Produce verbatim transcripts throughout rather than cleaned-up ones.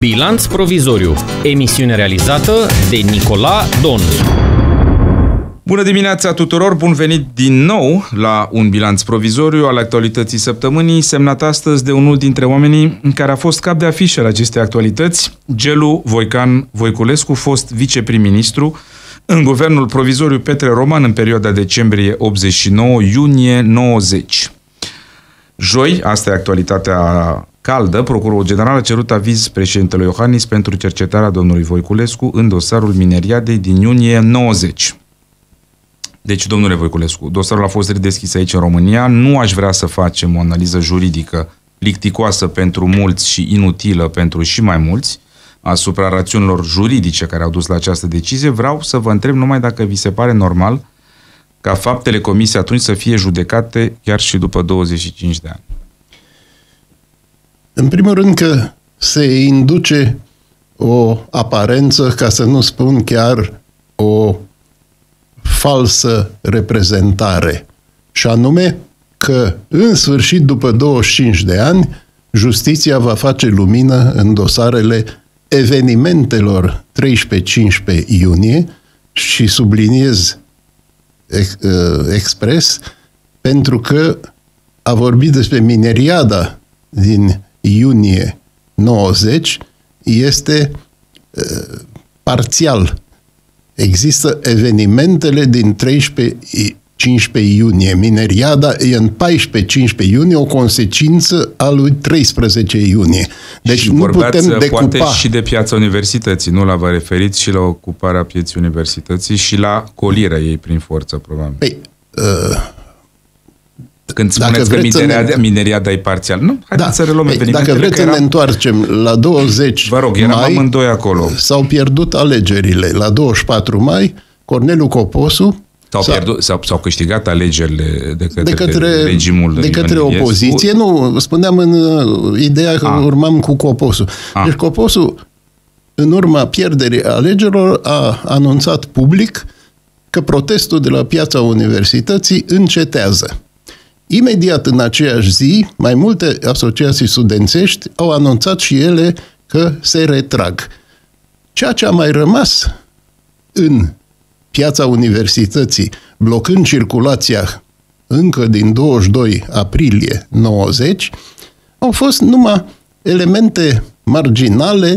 Bilanț provizoriu. Emisiune realizată de Nicola Don. Bună dimineața tuturor, bun venit din nou la un bilanț provizoriu al actualității săptămânii, semnat astăzi de unul dintre oamenii în care a fost cap de afișă la aceste actualități, Gelu Voican Voiculescu, fost viceprim-ministru în guvernul provizoriu Petre Roman în perioada decembrie optzeci și nouă-iunie nouăzeci. Joi, asta e actualitatea caldă, Procurorul General a cerut aviz președintelui Iohannis pentru cercetarea domnului Voiculescu în dosarul Mineriadei din iunie nouăzeci. Deci, domnule Voiculescu, dosarul a fost redeschis aici în România. Nu aș vrea să facem o analiză juridică plicticoasă pentru mulți și inutilă pentru și mai mulți asupra rațiunilor juridice care au dus la această decizie. Vreau să vă întreb numai dacă vi se pare normal ca faptele comise atunci să fie judecate chiar și după douăzeci și cinci de ani. În primul rând că se induce o aparență, ca să nu spun chiar o falsă reprezentare. Și anume că, în sfârșit, după douăzeci și cinci de ani, justiția va face lumină în dosarele evenimentelor treisprezece-cincisprezece iunie și subliniez ex, expres pentru că a vorbit despre Mineriada din iunie nouăzeci este uh, parțial. Există evenimentele din treisprezece-cincisprezece iunie. Mineriada e în paisprezece-cincisprezece iunie, o consecință a lui treisprezece iunie. Deci și nu putem decupa. Poate și de piața universității, nu la vă referiți și la ocuparea pieței universității și la colirea ei prin forță, probabil. Păi, uh, Când spuneți că mineriada, ne... mineriada e parțial. Nu? Haideți da. să reluăm Păi, evenimentele. Dacă vreți să eram... ne întoarcem la douăzeci Vă rog, eram mai, amândoi acolo. S-au pierdut alegerile. La douăzeci și patru mai, Corneliu Coposu S-au, pierdut, s-au, s-au câștigat alegerile de către, de către regimul de către opoziție. Ies. Nu, spuneam în uh, ideea că A. urmam cu Coposu. A. Deci Coposu, în urma pierderii alegerilor, a anunțat public că protestul de la piața universității încetează. Imediat în aceeași zi, mai multe asociații studențești au anunțat și ele că se retrag. Ceea ce a mai rămas în piața universității, blocând circulația încă din douăzeci și doi aprilie nouăzeci, au fost numai elemente marginale,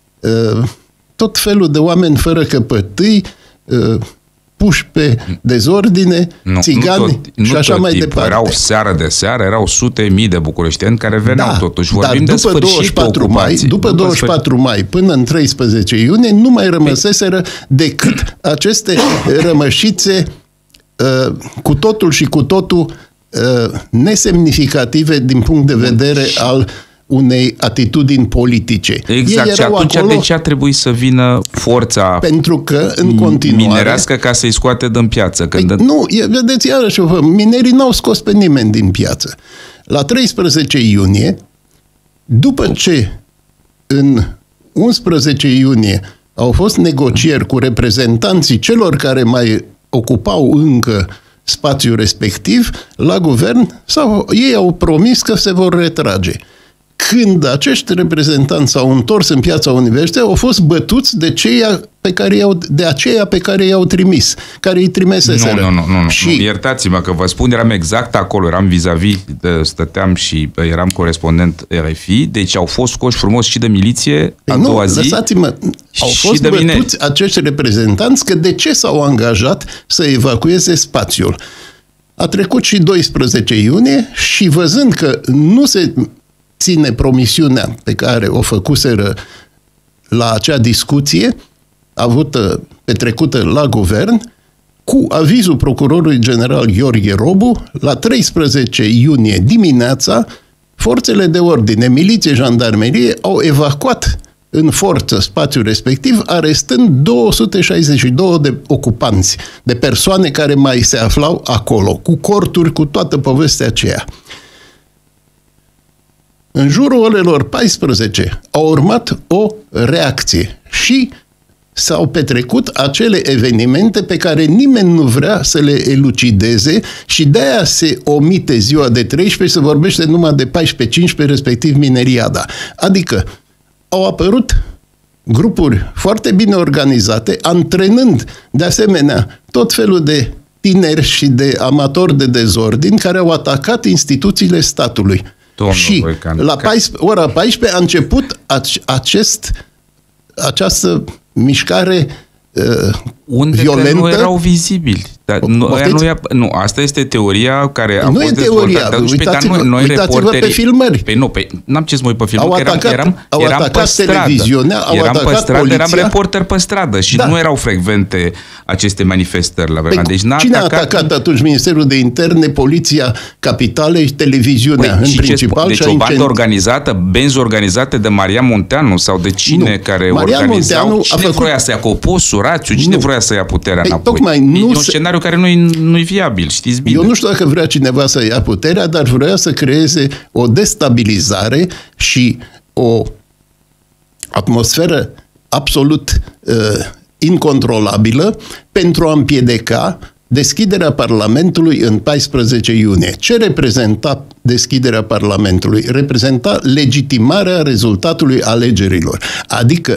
tot felul de oameni fără căpătâi, puși pe dezordine, nu, țigani nu tot, și nu așa mai timp. departe. Erau seară de seară, erau sute mii de bucureștieni care veneau da, totuși. Vorbim dar de după douăzeci și patru mai, după douăzeci și patru mai până în treisprezece iunie nu mai rămăseseră decât aceste rămășițe uh, cu totul și cu totul uh, nesemnificative din punct de vedere al unei atitudini politice. Exact, și atunci acolo, de ce a trebuit să vină forța pentru că, în continuare, minerească ca să-i scoate din piață? Când păi, nu, vedeți, iarăși, minerii n-au scos pe nimeni din piață. La treisprezece iunie, după ce în unsprezece iunie au fost negocieri cu reprezentanții celor care mai ocupau încă spațiul respectiv, la guvern, sau ei au promis că se vor retrage. Când acești reprezentanți s-au întors în piața universității, au fost bătuți de, ceia pe care i-au, de aceia pe care i-au trimis, care îi trimeseseră. Nu, nu, nu, nu, și... nu. Iertați-mă că vă spun, eram exact acolo, eram vis-a-vis, de, stăteam și eram corespondent R F I, deci au fost scoși frumos și de miliție a nu, doua zi. Lăsați-mă, au fost de bătuți mine. acești reprezentanți că de ce s-au angajat să evacueze spațiul. A trecut și doisprezece iunie și văzând că nu se ține promisiunea pe care o făcuseră la acea discuție avută, petrecută la guvern, cu avizul procurorului general Gheorghe Robu, la treisprezece iunie dimineața, forțele de ordine, miliție, jandarmerie, au evacuat în forță spațiul respectiv, arestând două sute șaizeci și doi de ocupanți, de persoane care mai se aflau acolo, cu corturi, cu toată povestea aceea. În jurul orelor paisprezece a urmat o reacție și s-au petrecut acele evenimente pe care nimeni nu vrea să le elucideze și de-aia se omite ziua de treisprezece, se vorbește numai de paisprezece cincisprezece, respectiv Mineriada. Adică au apărut grupuri foarte bine organizate, antrenând de asemenea tot felul de tineri și de amatori de dezordini care au atacat instituțiile statului. Domnul și Voican, la paisprezece, ora paisprezece a început acest, această mișcare uh, unde violentă. Nu erau vizibili. Dar nu, nu, e, nu, asta este teoria care a nu fost e teoria, uitați-vă, noi, noi uitați-vă pe filmări. Păi nu, păi, n-am ce să mă uit pe filmări, au eram, atacat, eram, au eram atacat pe stradă. televiziunea, au eram atacat pe stradă, poliția. Eram reporter pe stradă și da. nu erau frecvente aceste manifestări la vremea. Păi, deci n-a cine atacat... a atacat atunci Ministerul de Interne, Poliția Capitalei și televiziunea păi, în și principal? Deci și o bandă organizată, benzi organizate de Marian Munteanu sau de cine nu. care Marian organizau? Munteanu cine a făcut... vroia să ia Coposu, Rațiu? Cine nu. vroia să ia puterea păi, înapoi? Tocmai e nu un se... scenariu care nu-i, nu-i viabil, știți bine. Eu nu știu dacă vrea cineva să ia puterea, dar vrea să creeze o destabilizare și o atmosferă absolut uh, incontrolabilă pentru a împiedica deschiderea Parlamentului în paisprezece iunie. Ce reprezenta deschiderea Parlamentului? Reprezenta legitimarea rezultatului alegerilor. Adică,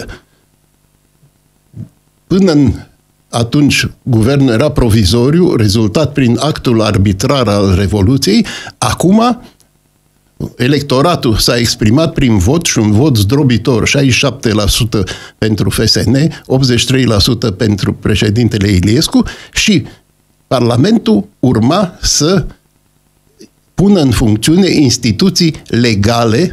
până în atunci guvernul era provizoriu, rezultat prin actul arbitrar al Revoluției. Acum, electoratul s-a exprimat prin vot și un vot zdrobitor, șaizeci și șapte la sută pentru F S N, optzeci și trei la sută pentru președintele Iliescu și Parlamentul urma să pună în funcțiune instituții legale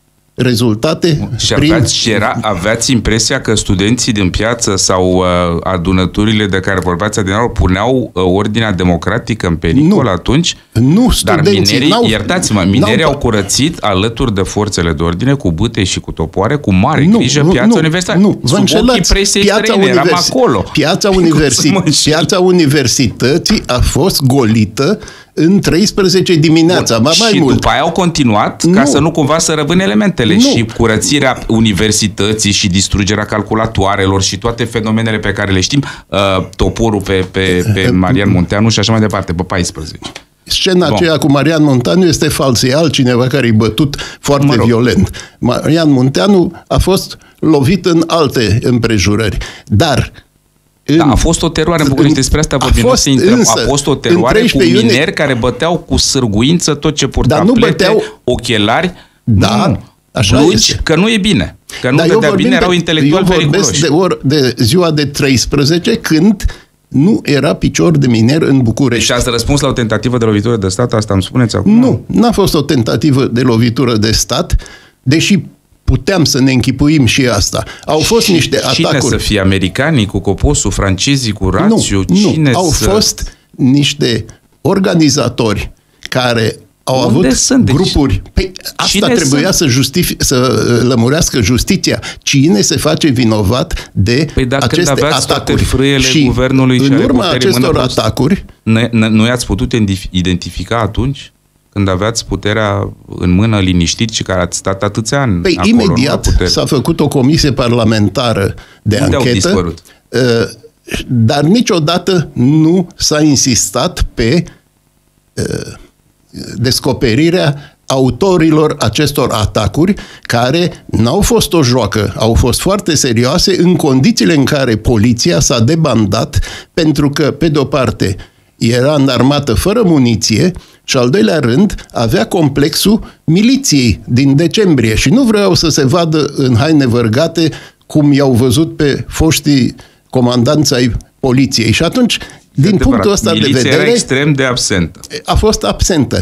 rezultate și prin... aveați, și era, aveați impresia că studenții din piață sau uh, adunăturile de care vorbeați adineauri puneau uh, ordinea democratică în pericol nu. atunci? Nu, Dar minerii, n-au, iertați-mă, minerii au curățit alături de forțele de ordine cu bâte și cu topoare, cu mare nu, grijă nu, piața nu, universitară. Nu, vă înșelați. Piața, univers... acolo. Piața, universi... piața universității a fost golită în treisprezece dimineața, Bun, mai și mult. după aia au continuat nu. ca să nu cumva să rămână elementele nu. și curățirea universității și distrugerea calculatoarelor și toate fenomenele pe care le știm, uh, toporul pe, pe, pe Marian Munteanu și așa mai departe, pe paisprezece. Scena Bun. aceea cu Marian Munteanu este falsă, e altcineva care e bătut foarte mă rog. violent. Marian Munteanu a fost lovit în alte împrejurări, dar Da, a fost o teroare în București, despre asta vorbim. A fost, însă, a fost o teroare cu mineri iunie... care băteau cu sârguință tot ce purta, nu plete, băteau... ochelari, da, nu, așa blugi, este. Că nu e bine. Că nu Dar dădea bine, erau intelectuali periculoși. Eu vorbesc de, or, de ziua de treisprezece, când nu era picior de miner în București. Deci ați răspuns la o tentativă de lovitură de stat, asta îmi spuneți acum? Nu, n-a fost o tentativă de lovitură de stat, deși puteam să ne închipuim și asta. Au fost și niște cine atacuri. Cine să fie? Americanii cu Coposu, francezii cu Rațiu? Nu, cine nu. Au să... fost niște organizatori care au Unde avut sunt? Deci, grupuri. Păi asta cine trebuia să, justifi- să lămurească justiția. Cine se face vinovat de păi dacă aceste când aveați atacuri? toate frâiele și guvernului în și ale urma puterii acestor mână atacuri... Ne, ne, nu i-ați putut identifica atunci? Când aveați puterea în mână liniștit și care ați stat atâția ani Păi acolo, imediat s-a făcut o comisie parlamentară de Unde anchetă. Au dispărut? Dar niciodată nu s-a insistat pe descoperirea autorilor acestor atacuri, care n-au fost o joacă, au fost foarte serioase în condițiile în care poliția s-a debandat, pentru că, pe de-o parte, era înarmată fără muniție și, al doilea rând, avea complexul miliției din decembrie și nu vreau să se vadă în haine vărgate cum i-au văzut pe foștii comandanți ai poliției. Și atunci, din adevărat, punctul ăsta de vedere, era extrem de absentă. A fost absentă.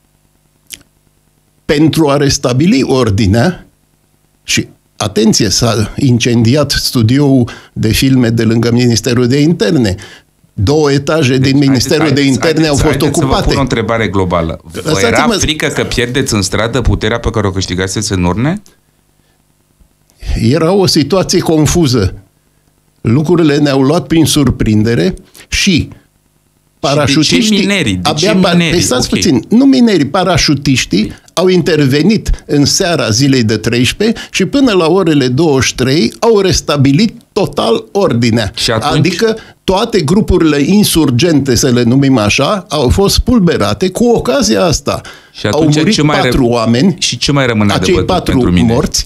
Pentru a restabili ordinea și, atenție, s-a incendiat studioul de filme de lângă Ministerul de Interne. Două etaje deci, din Ministerul haideți, de Interne haideți, au fost haideți ocupate. Să vă pun o întrebare globală. Vă era frică că pierdeți în stradă puterea pe care o câștigaseți în urne? Era o situație confuză. Lucrurile ne-au luat prin surprindere și parașutiștii... Și de ce minerii? De abia, ce minerii? Stați Okay. puțin. Nu minerii, parașutiștii au intervenit în seara zilei de treisprezece și până la orele douăzeci și trei au restabilit total ordinea. Și atunci... Adică toate grupurile insurgente, să le numim așa, au fost pulberate. Cu ocazia asta și au murit ce mai patru ră... oameni. Și ce mai rămâne acei de bătut patru pentru mine? morți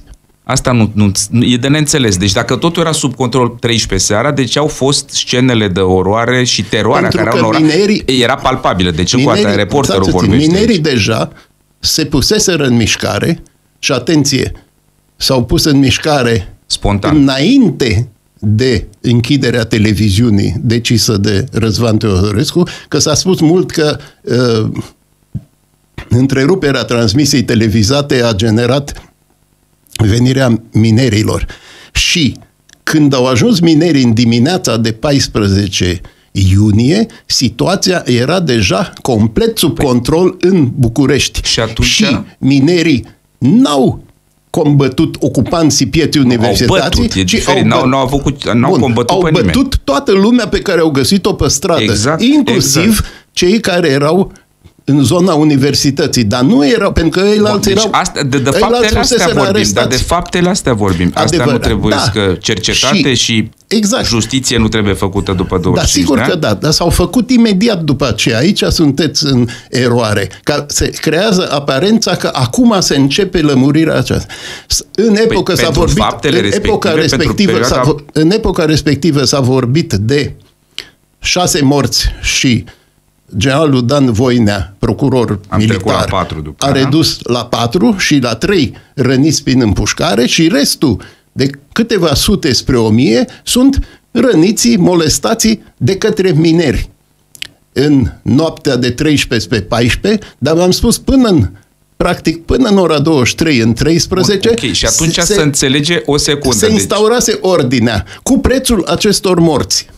Asta nu, nu, e de neînțeles. Deci dacă totul era sub control treisprezece seara, de ce au fost scenele de oroare și teroarea Pentru care că au minerii, era palpabilă. Deci încă o dată reporterul vorbește. Minerii aici. deja se puseseră în mișcare și, atenție, s-au pus în mișcare spontan înainte de închiderea televiziunii decisă de Răzvan Teodorescu, că s-a spus mult că uh, întreruperea transmisiei televizate a generat venirea minerilor. Și când au ajuns minerii în dimineața de paisprezece iunie, situația era deja complet sub control în București. Și atunci... Și minerii n-au combătut ocupanții pieții universității, au bătut, e ci diferit, au, n-au, n-au, făcut, n-au bun, combătut au pe bătut nimeni. toată lumea pe care au găsit-o pe stradă, exact, inclusiv exact. cei care erau în zona universității, dar nu erau, pentru că ei alții deci erau... Asta, de, de faptele astea vorbim, arestați. dar de faptele astea vorbim. Asta nu trebuie da. să cercetate și, și exact. justiție nu trebuie făcută după douăzeci și cinci da, sigur că da, dar s-au făcut imediat după aceea. Aici sunteți în eroare. Că se creează aparența că acum se începe lămurirea aceasta. În epoca păi, s-a vorbit... În epoca, respectivă, perioada... s-a, în epoca respectivă s-a vorbit de șase morți și generalul Dan Voinea, procuror Am militar, la patru după a redus la patru și la trei răniți prin împușcare și restul de câteva sute spre o mie sunt răniții, molestații de către mineri în noaptea de treisprezece pe paisprezece, dar v-am spus până în practic până în ora douăzeci și trei, în treisprezece... Ok, și atunci se, se înțelege o secundă. Se instaurase deci... ordinea cu prețul acestor morți.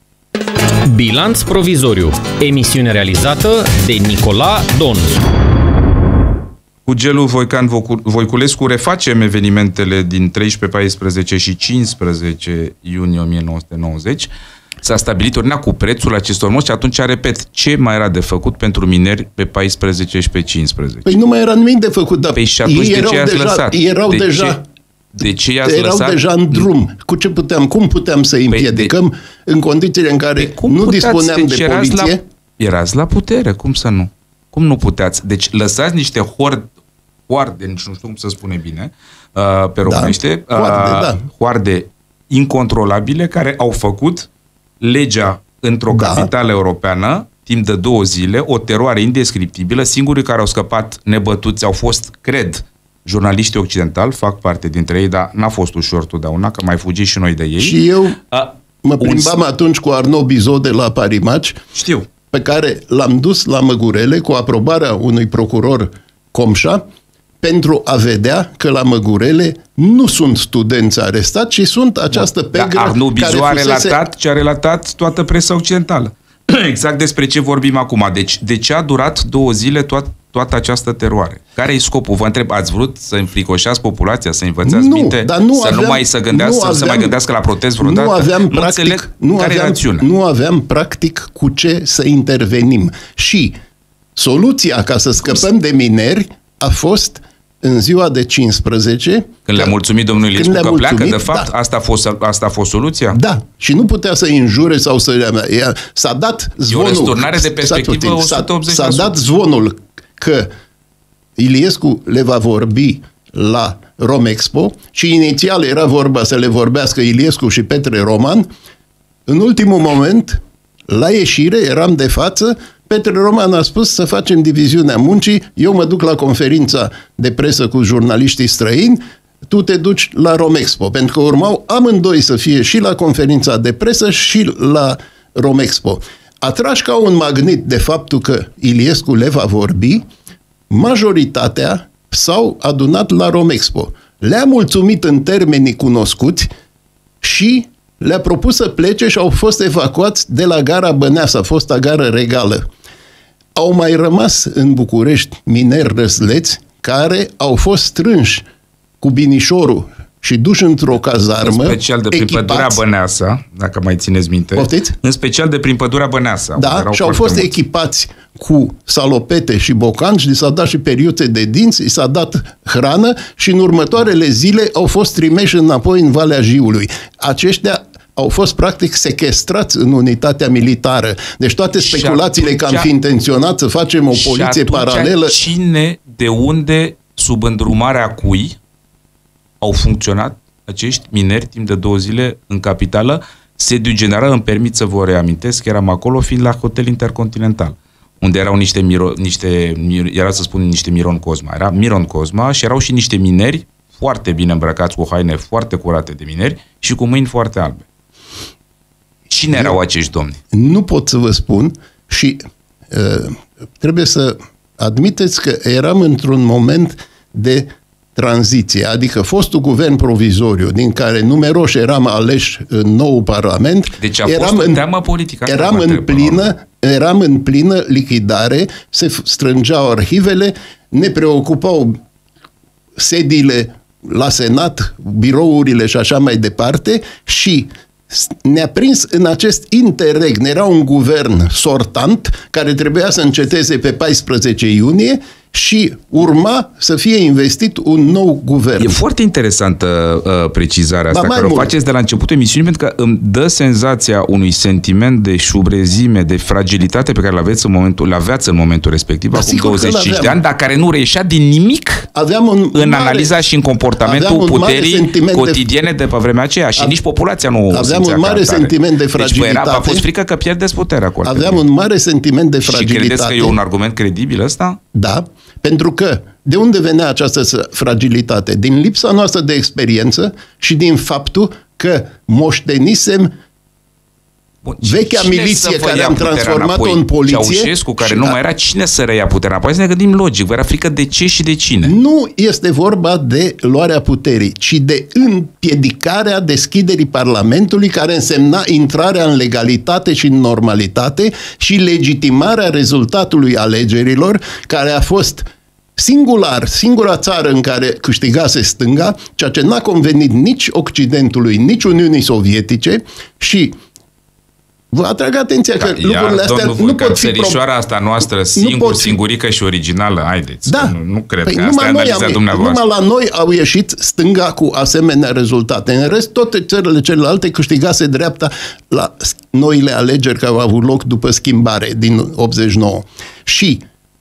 Bilanț provizoriu. Emisiune realizată de Nicola Don. Cu Gelu Voican Voiculescu refacem evenimentele din treisprezece, paisprezece și cincisprezece iunie o mie nouă sute nouăzeci. S-a stabilit ordinea cu prețul acestor morți și atunci, repet, ce mai era de făcut pentru mineri pe paisprezece și pe cincisprezece? Păi nu mai era nimic de făcut, dar păi și atunci de ce i-ați deja, lăsat? Erau de deja... Ce? De ce i-ați erau lăsat? deja în drum. Cu ce puteam, cum puteam să îi împiedicăm păi de... în condițiile în care nu puteați? dispuneam deci de poliție? La, erați la putere, cum să nu? Cum nu puteați? Deci lăsați niște horde, hoarde, nici nu știu cum să spune bine, uh, pe românește, da, hoarde, uh, da. hoarde incontrolabile care au făcut legea într-o da. capitală europeană timp de două zile, o teroare indescriptibilă. Singurii care au scăpat nebătuți au fost, cred, jurnaliștii occidentali, fac parte dintre ei, dar n-a fost ușor totdeauna, că mai fugi și noi de ei. Și eu A, mă plimbam un... atunci cu Arnaud Bizot de la Parimatch, știu, pe care l-am dus la Măgurele cu aprobarea unui procuror Comșa, pentru a vedea că la Măgurele nu sunt studenți arestați, ci sunt această pegră da, Arnaud Bizot care fusese... a relatat ce a relatat toată presa occidentală. Exact despre ce vorbim acum. Deci, de ce a durat două zile toat, toată această teroare? Care e scopul? Vă întreb, ați vrut să înfricoșați populația, să învățați nu, minte, dar nu să aveam, nu mai să gândească, nu aveam, să mai gândească la protest vreodată? Nu aveam, nu practic, înțeleg nu, care aveam, nu aveam practic cu ce să intervenim. Și soluția ca să scăpăm de mineri a fost în ziua de cincisprezece... Când le-a mulțumit domnul Iliescu că mulțumit, pleacă, de fapt, da. asta, a fost, asta a fost soluția? Da. Și nu putea să înjure sau să... S-a dat zvonul... E o răsturnare de perspectivă o sută optzeci la sută. S-a dat zvonul că Iliescu le va vorbi la Romexpo și inițial era vorba să le vorbească Iliescu și Petre Roman. În ultimul moment, la ieșire, eram de față, Petre Roman a spus să facem diviziunea muncii, eu mă duc la conferința de presă cu jurnaliștii străini, tu te duci la Romexpo, pentru că urmau amândoi să fie și la conferința de presă și la Romexpo. Atrași ca un magnet de faptul că Iliescu le va vorbi, majoritatea s-au adunat la Romexpo. Le-a mulțumit în termenii cunoscuți și le-a propus să plece și au fost evacuați de la gara Băneasa, fosta gară regală. Au mai rămas în București mineri răsleți care au fost strânși cu binișorul și duși într-o cazarmă, în special de prin echipați. pădurea Băneasa, dacă mai țineți minte. Poftiți? În special de prin pădurea Băneasa. Da, și au fost mulți. echipați cu salopete și bocanci, li s-a dat și periuțe de dinți, li s-a dat hrană și în următoarele zile au fost trimeși înapoi în Valea Jiului. Aceștia au fost practic sequestrați în unitatea militară. Deci toate speculațiile atunci, că am fi intenționat să facem o poliție paralelă... cine, de unde, sub îndrumarea cui, au funcționat acești mineri timp de două zile în capitală. Sediul general, îmi permit să vă reamintesc, eram acolo fiind la Hotel Intercontinental, unde erau niște, miro, niște era să spun niște Miron Cosma, era Miron Cosma și erau și niște mineri foarte bine îmbrăcați, cu haine foarte curate de mineri și cu mâini foarte albe. Cine erau acești domni? Nu pot să vă spun și uh, trebuie să admiteți că eram într-un moment de tranziție, adică fostul guvern provizoriu, din care numeroși eram aleși în nou parlament, deci a eram fost în, teamă politică. Eram în, plină, eram în plină lichidare, se strângeau arhivele, ne preocupau sediile la Senat, birourile și așa mai departe și ne-a prins în acest interregn. Era un guvern sortant care trebuia să înceteze pe paisprezece iunie și urma să fie investit un nou guvern. E foarte interesantă uh, precizarea asta, care mult. o faceți de la începutul emisiunii, pentru că îmi dă senzația unui sentiment de șubrezime, de fragilitate pe care l-aveți în momentul, l-aveați în momentul respectiv, da, acum douăzeci și cinci de ani, dar care nu reieșea din nimic aveam un în mare, analiza și în comportamentul puterii cotidiene de, de pe vremea aceea. Și a, nici populația nu aveam un mare sentiment de fragilitate. Deci, era, a fost frică că pierdeți puterea cu Aveam un mare sentiment de fragilitate. Și credeți că e un argument credibil ăsta? Da. Pentru că, de unde venea această fragilitate? Din lipsa noastră de experiență și din faptul că moștenisem Bun, vechea miliție care am transformat-o în poliție. Ceaușescu, care nu a... mai era, cine să reia puterea? Apoi să ne gândim logic, vă era frică de ce și de cine? Nu este vorba de luarea puterii, ci de împiedicarea deschiderii Parlamentului, care însemna intrarea în legalitate și în normalitate și legitimarea rezultatului alegerilor, care a fost singular, singura țară în care câștigase stânga, ceea ce n-a convenit nici Occidentului, nici Uniunii Sovietice și vă atrag atenția că da, lucrurile astea nu pot fi... Serișoara asta noastră, singur, singurică și originală, haideți. Da. Nu, nu cred păi că asta e analiza dumneavoastră. Numai la noi au ieșit stânga cu asemenea rezultate. În rest, toate țările celelalte câștigase dreapta la noile alegeri care au avut loc după schimbare din optzeci și nouă. Și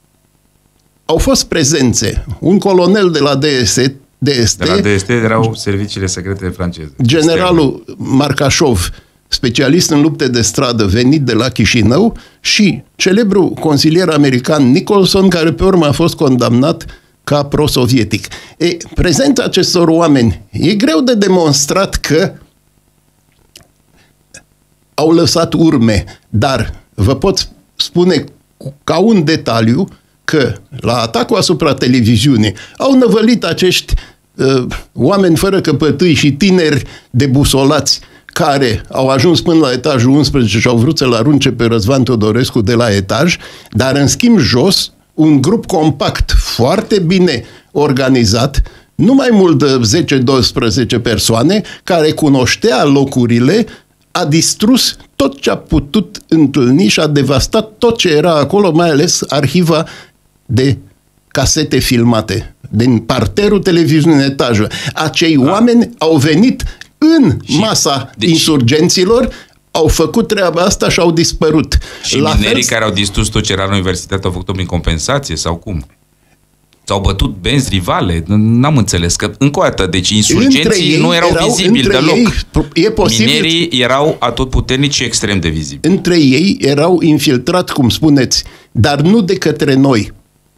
au fost prezențe. Un colonel de la D S T, D S T de la D S T erau serviciile secrete franceze. Generalul Marcașov, specialist în lupte de stradă venit de la Chișinău, și celebrul consilier american Nicholson, care pe urmă a fost condamnat ca pro-sovietic. E, prezența acestor oameni e greu de demonstrat că au lăsat urme, dar vă pot spune ca un detaliu că la atacul asupra televiziunii au năvălit acești uh, oameni fără căpătâi și tineri debusolați care au ajuns până la etajul unsprezece și au vrut să-l arunce pe Răzvan Teodorescu de la etaj, dar în schimb jos, un grup compact, foarte bine organizat, nu mai mult de zece doisprezece persoane, care cunoștea locurile, a distrus tot ce a putut întâlni și a devastat tot ce era acolo, mai ales arhiva de casete filmate din parterul televiziunii în etajă. Acei da. oameni au venit în și, masa deci, insurgenților, au făcut treaba asta și au dispărut. Și la minerii fel... care au distrus tot ce era în universitate au făcut-o prin compensație sau cum? S-au bătut benzi rivale? N-am înțeles. Că, încă o dată, deci insurgenții nu erau, erau vizibili deloc. Ei, e posibil, minerii erau atotputernici și extrem de vizibili. Între ei erau infiltrați, cum spuneți, dar nu de către noi.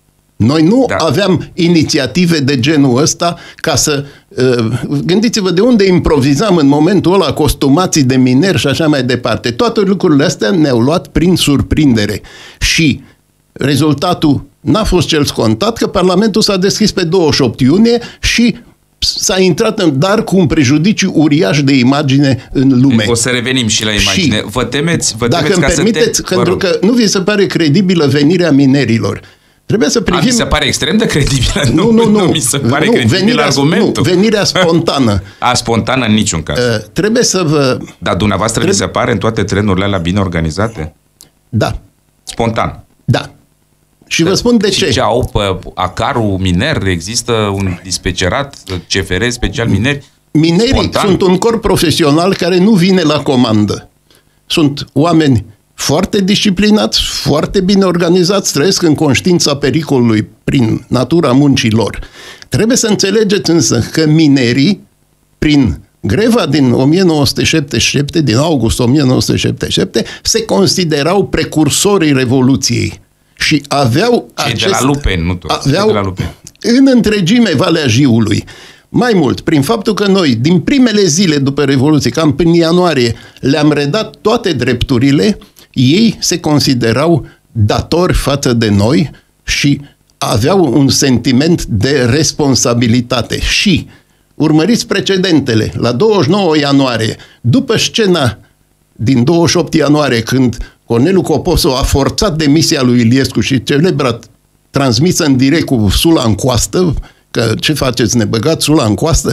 Noi nu da. aveam inițiative de genul ăsta ca să... Uh, gândiți-vă de unde improvizam în momentul ăla costumații de mineri și așa mai departe. Toate lucrurile astea ne-au luat prin surprindere. Și rezultatul n-a fost cel scontat, că Parlamentul s-a deschis pe douăzeci și opt iunie și s-a intrat în dar cu un prejudiciu uriaș de imagine în lume. O să revenim și la imagine. Și vă temeți, vă dacă temeți îmi ca permiteți, să te... pentru că nu vi se pare credibilă venirea minerilor. Trebuie să privim... A, mi se pare extrem de credibilă. Nu, nu, nu. nu mi se pare nu, credibil venirea, argumentul. Nu, venirea spontană. A, spontană în niciun caz. Uh, trebuie să vă... Dar dumneavoastră trebuie... vi se pare în toate trenurile alea bine organizate? Da. Spontan? Da. Și vă spun de și ce. ce au pe acarul miner? Există un dispecerat C F R special mineri? Minerii spontan? Sunt un corp profesional care nu vine la comandă. Sunt oameni foarte disciplinați, foarte bine organizați, trăiesc în conștiința pericolului prin natura muncii lor. Trebuie să înțelegeți însă că minerii, prin greva din o mie nouă sute șaptezeci și șapte, din august o mie nouă sute șaptezeci și șapte, se considerau precursorii Revoluției și aveau Cei acest, de la Lupen, nu toți, aveau de la Lupen. în întregime Valea Jiului. Mai mult, prin faptul că noi, din primele zile după Revoluție, cam prin ianuarie, le-am redat toate drepturile, ei se considerau datori față de noi și aveau un sentiment de responsabilitate. Și urmăriți precedentele. La douăzeci și nouă ianuarie, după scena din douăzeci și opt ianuarie, când Corneliu Coposu a forțat demisia lui Iliescu și celebra transmisă în direct cu sula în coastă, că ce faceți, ne băgați sula în coastă,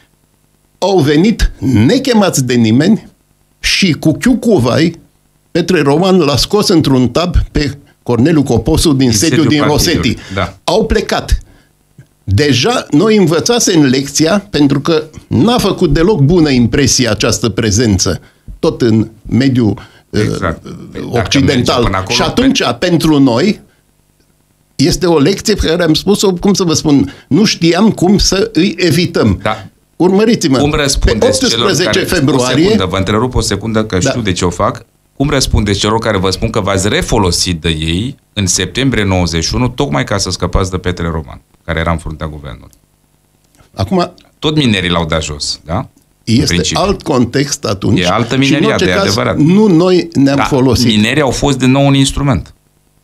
au venit nechemați de nimeni și cu chiucuvai Petre Roman l-a scos într-un tab pe Corneliu Coposu din sediul din Rosetti. Da. Au plecat. Deja noi învățasem lecția, pentru că n-a făcut deloc bună impresie această prezență, tot în mediul exact. uh, occidental. Acolo, și atunci, pe... pentru noi, este o lecție pe care am spus-o, cum să vă spun, nu știam cum să îi evităm. Da. Urmăriți-mă. Cum răspundeți pe optsprezece februarie... O secundă, vă întrerup o secundă, că da. știu de ce o fac. Cum răspundeți celor care vă spun că v-ați refolosit de ei în septembrie nouăzeci și unu, tocmai ca să scăpați de Petre Roman, care era în fruntea guvernului? Acum... Tot minerii l-au dat jos, da? Este alt context atunci. E altă mineria, de adevărat. Nu noi ne-am da, folosit. Minerii au fost din nou un instrument.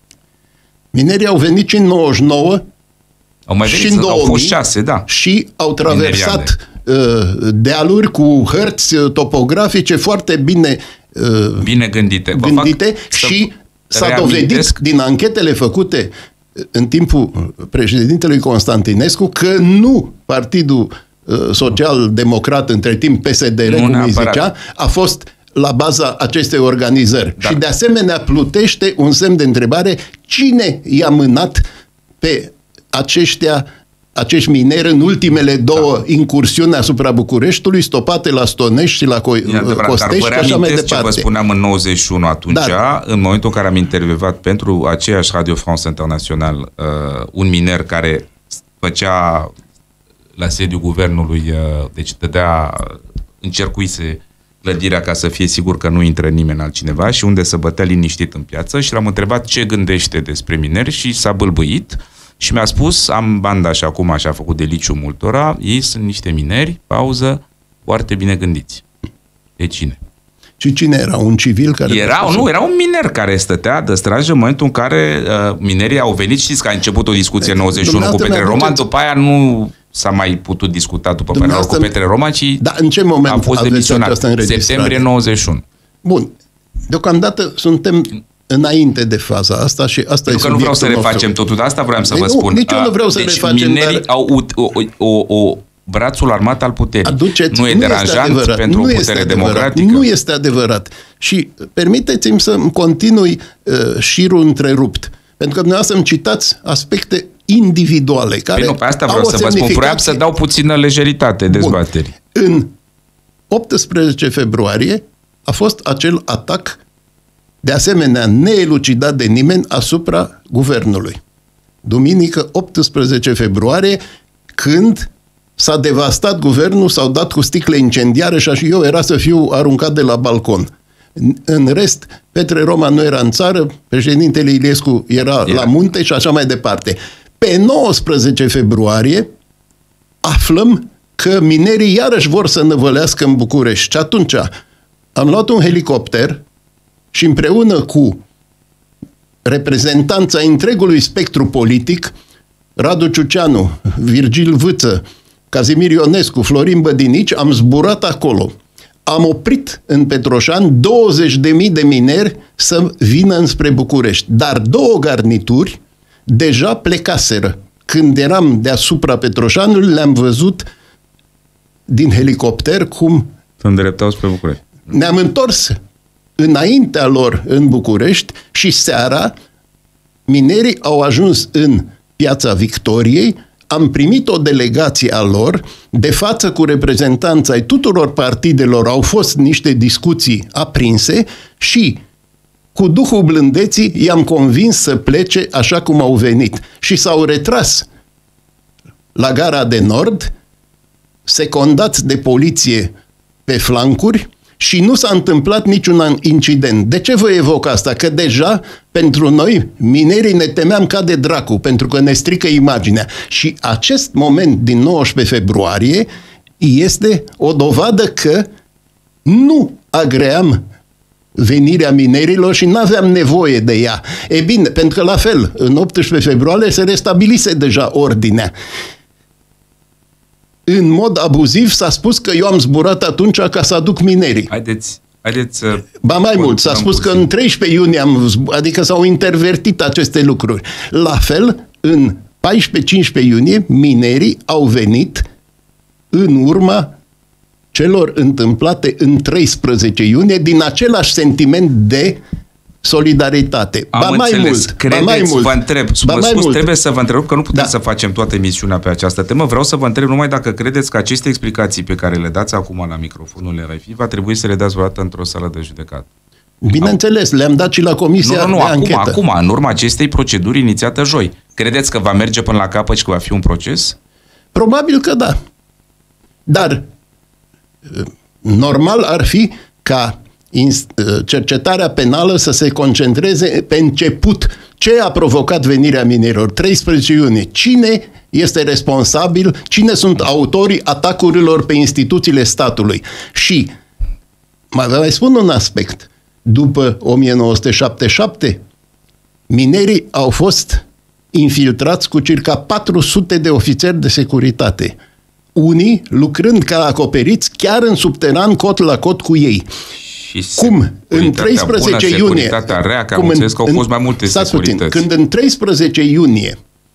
Minerii au venit și în nouăzeci și nouă au mai venit, și în două mii, au fost șase, da. Și au traversat uh, dealuri cu hărți topografice foarte bine uh, bine gândite, gândite și s-a dovedit din anchetele făcute în timpul președintelui Constantinescu că nu Partidul uh, Social-Democrat, între timp P S D R, cum îi zicea, a fost la baza acestei organizări. Da. Și de asemenea plutește un semn de întrebare: cine i-a mânat pe aceștia, acești mineri în ultimele două da. incursiuni asupra Bucureștiului, stopate la Stonești și la Co- Costești și așa mai departe. Ce vă spuneam în nouăzeci și unu atunci, da. în momentul în care am intervievat pentru aceeași Radio France International uh, un miner care făcea la sediul guvernului, uh, deci dădea, încercuise clădirea ca să fie sigur că nu intră nimeni altcineva și unde să bătea liniștit în piață și l-am întrebat ce gândește despre mineri și s-a bâlbâit și mi-a spus, am banda și acum așa a făcut deliciu multora, ei sunt niște mineri, pauză, foarte bine gândiți. De cine? Și cine era? Un civil care... Era, nu, era un miner care stătea de strajă în momentul în care uh, minerii au venit. Știți că a început o discuție în nouăzeci și unu cu Petre Roman, după aia nu s-a mai putut discuta după părerea cu Petre Roman, ci da, în ce moment a fost demisionat. Septembrie nouăzeci și unu. Bun. Deocamdată suntem înainte de faza asta și asta Pentru e că nu vreau să refacem totul, de asta vreau să Ei, vă nu, spun. Nici eu nu vreau să deci refacem, minerii dar... au o, o, o, brațul armat al puterii. Aduceți, nu e nu deranjant este pentru nu o putere democratică? Nu este adevărat. Și permiteți-mi să-mi continui uh, șirul întrerupt. Pentru că dumneavoastră îmi citați aspecte individuale care păi nu, pe asta vreau să vă spun. Vreau să dau puțină lejeritate dezbaterii. În optsprezece februarie a fost acel atac, de asemenea neelucidat de nimeni, asupra guvernului. Duminică optsprezece februarie, când s-a devastat guvernul, s-au dat cu sticle incendiare și eu era să fiu aruncat de la balcon. În rest, Petre Roman nu era în țară, președintele Iliescu era yeah. la munte și așa mai departe. Pe nouăsprezece februarie aflăm că minerii iarăși vor să năvălească în București. Și atunci am luat un helicopter și împreună cu reprezentanța întregului spectru politic, Radu Ciuceanu, Virgil Vâță, Cazimir Ionescu, Florin Bădinici, am zburat acolo. Am oprit în Petroșani douăzeci de mii de mineri să vină înspre București. Dar două garnituri deja plecaseră. Când eram deasupra Petroșanului, le-am văzut din helicopter cum... Se îndreptau spre București. Ne-am întors înaintea lor în București și seara minerii au ajuns în Piața Victoriei. Am primit o delegație a lor, de față cu reprezentanța ai tuturor partidelor, au fost niște discuții aprinse și cu duhul blândeții i-am convins să plece așa cum au venit. Și s-au retras la gara de nord, secundați de poliție pe flancuri, și nu s-a întâmplat niciun incident. De ce vă evoc asta? Că deja, pentru noi, minerii, ne temeam ca de dracu, pentru că ne strică imaginea. Și acest moment din nouăsprezece februarie este o dovadă că nu agream venirea minerilor și nu aveam nevoie de ea. E bine, pentru că la fel, în optsprezece februarie se restabilise deja ordinea. În mod abuziv s-a spus că eu am zburat atunci ca să aduc minerii. Haideți, haideți să... Ba mai mult, s-a spus puțin. Că în treisprezece iunie am zburat, adică s-au intervertit aceste lucruri. La fel, în paisprezece-cincisprezece iunie, minerii au venit în urma celor întâmplate în treisprezece iunie din același sentiment de solidaritate. Am ba mai înțeles. mult, Credeți, ba mai mult, vă întreb, ba vă mai spus, mult. trebuie să vă întreb, că nu putem Da. să facem toată emisiunea pe această temă. Vreau să vă întreb numai dacă credeți că aceste explicații pe care le dați acum la microfonul R F I va trebui să le dați vreodată într-o sală de judecată. Bineînțeles, le-am dat și la comisia Nu, nu, nu, de acum, anchetă. acum, în urma acestei proceduri inițiată joi. Credeți că va merge până la capăt și că va fi un proces? Probabil că da. Dar normal ar fi ca cercetarea penală să se concentreze pe început. Ce a provocat venirea minerilor? treisprezece iunie. Cine este responsabil? Cine sunt autorii atacurilor pe instituțiile statului? Și mai vă mai spun un aspect. După o mie nouă sute șaptezeci și șapte, minerii au fost infiltrați cu circa patru sute de ofițeri de securitate. Unii lucrând ca acoperiți chiar în subteran, cot la cot cu ei. Și Cum în treisprezece bună, iunie, securitatea rea, că cum am înțeles că au fost mai multe securități. Puțin, când în treisprezece iunie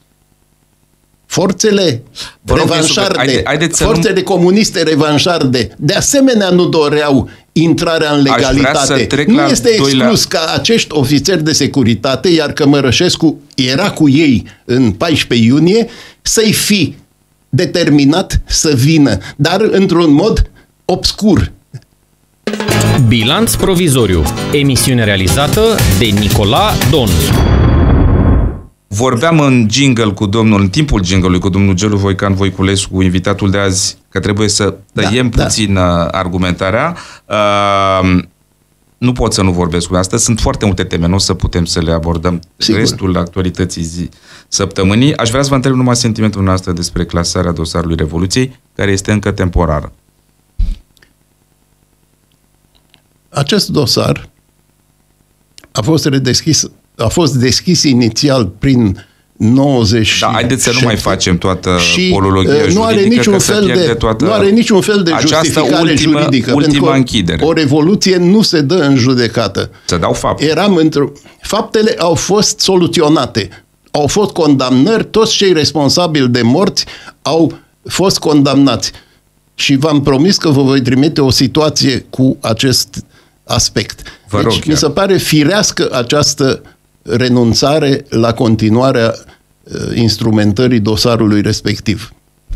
forțele revanșarde, haide, haideți forțele nu... comuniste revanșarde, de asemenea nu doreau intrarea în legalitate. Nu este exclus ca acești ofițeri de securitate, iar Cămărășescu era cu ei în paisprezece iunie, să-i fi determinat să vină, dar într-un mod obscur. Bilanț provizoriu. Emisiune realizată de Nicola Don. Vorbeam în jingle cu domnul, în timpul jingle-ului cu domnul Gelu Voican Voiculescu, invitatul de azi, că trebuie să tăiem da, puțin da. argumentarea. Uh, nu pot să nu vorbesc cu asta. Sunt foarte multe teme, nu o să putem să le abordăm. Sigur. Restul actualității zi, săptămânii. Aș vrea să vă întreb numai sentimentul noastră despre clasarea dosarului Revoluției, care este încă temporară. Acest dosar a fost redeschis, a fost deschis inițial prin nouăzeci. Da, haideți să nu mai facem toată și polologia juridică, nu are niciun fel de, toată nu are niciun fel de justificare ultimă, juridică. Ultima închidere. O revoluție nu se dă în judecată. Se dau fapte. Eram într-o... Faptele au fost soluționate. Au fost condamnări, toți cei responsabili de morți au fost condamnați. Și v-am promis că vă voi trimite o situație cu acest aspect. Vă deci, rog, mi se pare firească această renunțare la continuarea uh, instrumentării dosarului respectiv.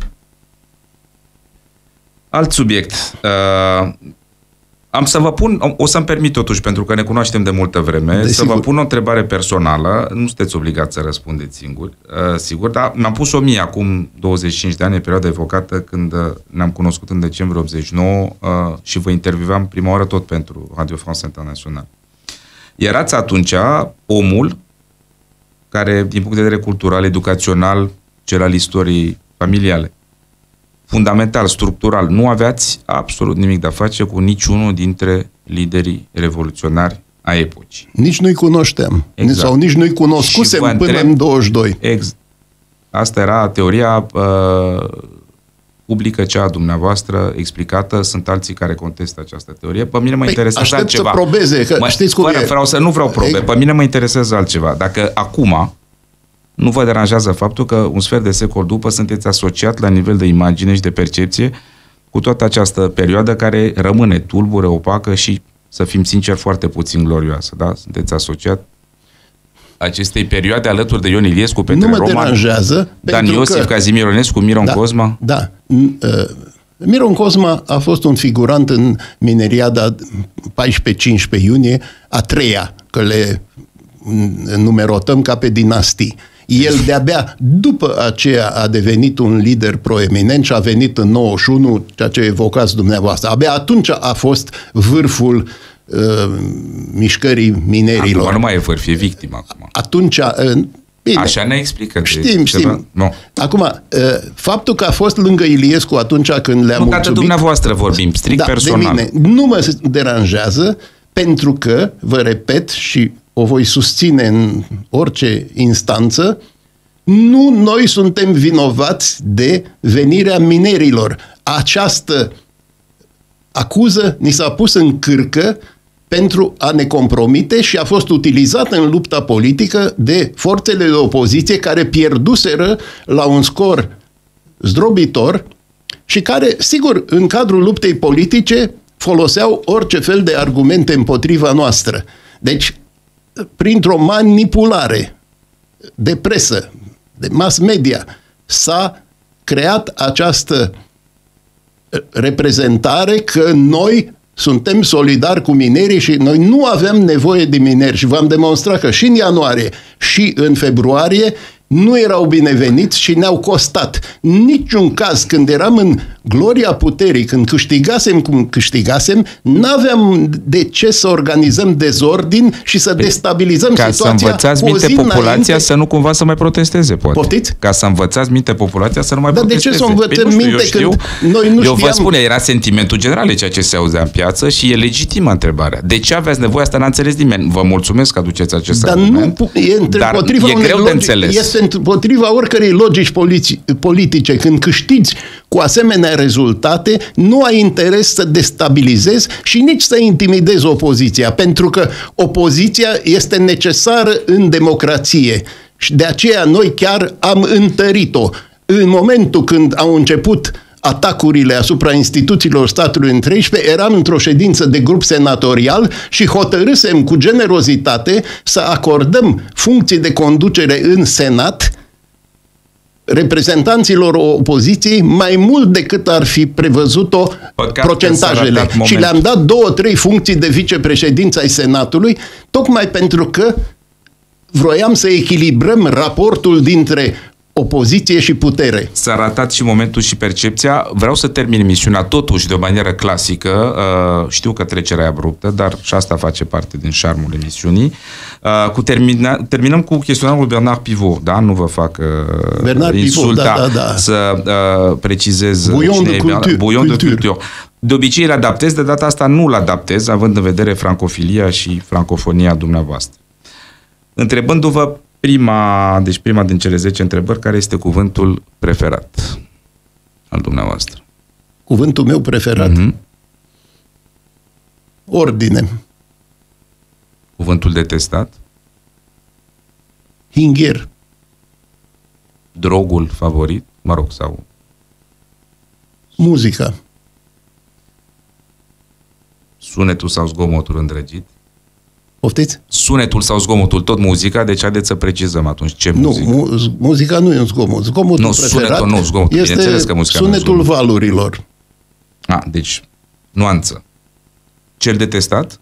Alt subiect. Uh, am să vă pun, o să-mi permit totuși, pentru că ne cunoaștem de multă vreme, de să sigur. vă pun o întrebare personală. Nu sunteți obligați să răspundeți singuri, uh, sigur, dar mi-am pus-o mie acum douăzeci și cinci de ani, în perioada evocată, când uh, ne-am cunoscut în decembrie optzeci și nouă uh, și vă intervievam prima oară tot pentru Radio France International. Erați atunci omul care, din punct de vedere cultural, educațional, cel al istoriei familiale, fundamental, structural, nu aveați absolut nimic de a face cu niciunul dintre liderii revoluționari a epocii. Nici nu-i cunoșteam. Exact. Sau nici nu-i cunoscusem până întreb, în douăzeci și doi. Ex, asta era teoria uh, publică, cea a dumneavoastră, explicată. Sunt alții care contestă această teorie. Pe mine mă păi, interesează altceva. Aștept să probeze, că mă, știți cum fără, e. Vreau să, nu vreau probe. Pe mine mă interesează altceva. Dacă acum nu vă deranjează faptul că un sfert de secol după sunteți asociat la nivel de imagine și de percepție cu toată această perioadă care rămâne tulbură, opacă și, să fim sinceri, foarte puțin glorioasă. Da? Sunteți asociat acestei perioade alături de Ion Iliescu, Petre Roman, nu mă deranjează, Dan Iosif, că... Kazimir Ionescu, Miron da, Cosma. Da. Uh, Miron Cosma a fost un figurant în mineriada paisprezece-cincisprezece iunie, a treia, că dacă le numerotăm ca pe dinastii. El de-abia după aceea a devenit un lider proeminent și a venit în nouăzeci și unu, ceea ce evocați dumneavoastră. Abia atunci a fost vârful uh, mișcării minerilor. Acum nu mai e vârf, e victimă acum. Atunci... Uh, Bine. Așa ne explică. Știm, știm. No. Acum, faptul că a fost lângă Iliescu atunci când le-a mulțumit... Nu, că dumneavoastră vorbim, strict da, personal. De mine, nu mă deranjează, pentru că, vă repet, și o voi susține în orice instanță, nu noi suntem vinovați de venirea minerilor. Această acuză ni s-a pus în cârcă pentru a ne compromite și a fost utilizată în lupta politică de forțele de opoziție care pierduseră la un scor zdrobitor și care, sigur, în cadrul luptei politice foloseau orice fel de argumente împotriva noastră. Deci, printr-o manipulare de presă, de mass media, s-a creat această reprezentare că noi suntem solidari cu minerii și noi nu avem nevoie de mineri și v-am demonstrat că și în ianuarie și în februarie nu erau bineveniți și ne-au costat. Niciun caz, când eram în gloria puterii, când câștigasem cum câștigasem, n-aveam de ce să organizăm dezordin și să destabilizăm ca situația. Ca să învățați minte populația înainte... să nu cumva să mai protesteze, poate. Poftiți? Ca să învățați minte populația să nu mai Dar protesteze. Dar de ce să învățăm păi, minte știu, când noi nu eu știam... vă spun, era sentimentul general ceea ce se auzea în piață și e legitimă întrebarea. De ce aveați nevoie? Asta n-a înțeles nimeni. Vă mulțumesc că aduceți acest dar argument. Nu, e dar e greu logic, de înțeles. Este împotriva oricărei logici politice. Când câștigi cu asemenea rezultate, nu ai interes să destabilizezi și nici să intimidezi opoziția, pentru că opoziția este necesară în democrație. Și de aceea noi chiar am întărit-o. În momentul când au început atacurile asupra instituțiilor statului în treisprezece, eram într-o ședință de grup senatorial și hotărâsem cu generozitate să acordăm funcții de conducere în Senat reprezentanților opoziției mai mult decât ar fi prevăzut-o Păcat procentajele. Și le-am dat două, trei funcții de vicepreședință ai Senatului, tocmai pentru că vroiam să echilibrăm raportul dintre opoziție și putere. S-a ratat și momentul și percepția. Vreau să termin emisiunea totuși de o manieră clasică. Știu că trecerea e abruptă, dar și asta face parte din șarmul emisiunii. Cu termina, terminăm cu chestionarul Bernard Pivot, da? Nu vă fac Bernard insulta Pivot, da, da, da. să uh, precizez Buion de cultură. Buion de cultură. De obicei îl adaptez, de data asta nu îl adaptez, având în vedere francofilia și francofonia dumneavoastră. Întrebându-vă Prima, deci prima din cele zece întrebări, care este cuvântul preferat al dumneavoastră? Cuvântul meu preferat? Mm-hmm. Ordine. Cuvântul detestat? Hingher. Drogul favorit? Mă rog, sau... Muzica. Sunetul sau zgomotul îndrăgit? Poftiți? Sunetul sau zgomotul, tot muzica, deci haideți să precizăm atunci ce nu, muzică. Mu- muzica nu e un zgomot. Zgomotul nu, preferat sunetul, nu, zgomotul. este că muzica sunetul nu valurilor. A, deci, nuanță. Cel detestat?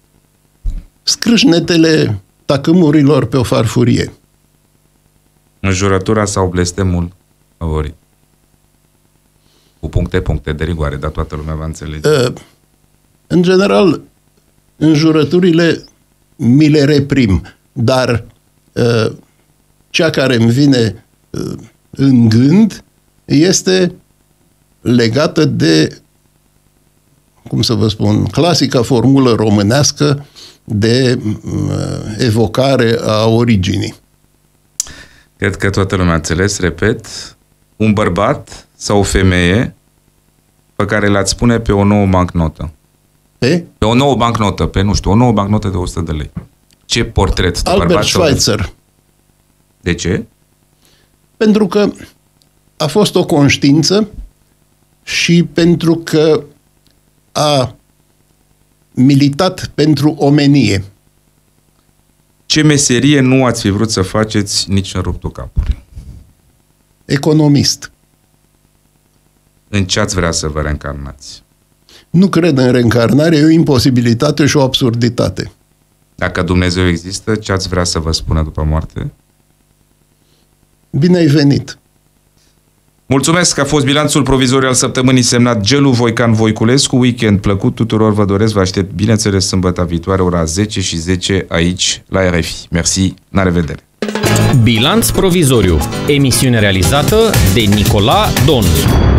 Scrâșnetele tacâmurilor pe o farfurie. Înjurătura sau blestemul favorit? Cu puncte, puncte de rigoare, dar toată lumea va înțelege. Uh, în general, înjurăturile mi le reprim, dar uh, cea care îmi vine uh, în gând este legată de, cum să vă spun, clasica formulă românească de uh, evocare a originii. Cred că toată lumea a înțeles, repet, un bărbat sau o femeie pe care le-ați spune pe o nouă bancnotă. Pe? Pe o nouă bancnotă, pe, nu știu, o nouă bancnotă de o sută de lei. Ce portret de Albert bărbat Schweitzer. De ce? Pentru că a fost o conștiință și pentru că a militat pentru omenie. Ce meserie nu ați fi vrut să faceți nici în ruptul capului? Economist. În ce ați vrea să vă reîncarnați? Nu cred în reîncarnare, e o imposibilitate și o absurditate. Dacă Dumnezeu există, ce ați vrea să vă spună după moarte? Bine ai venit! Mulțumesc că a fost bilanțul provizoriu al săptămânii semnat Gelu Voican Voiculescu. Weekend plăcut tuturor, vă doresc, vă aștept bineînțeles sâmbătă viitoare, ora zece și zece aici la R F I. Mersi, la revedere! Bilanț provizoriu, emisiune realizată de Nicola Don.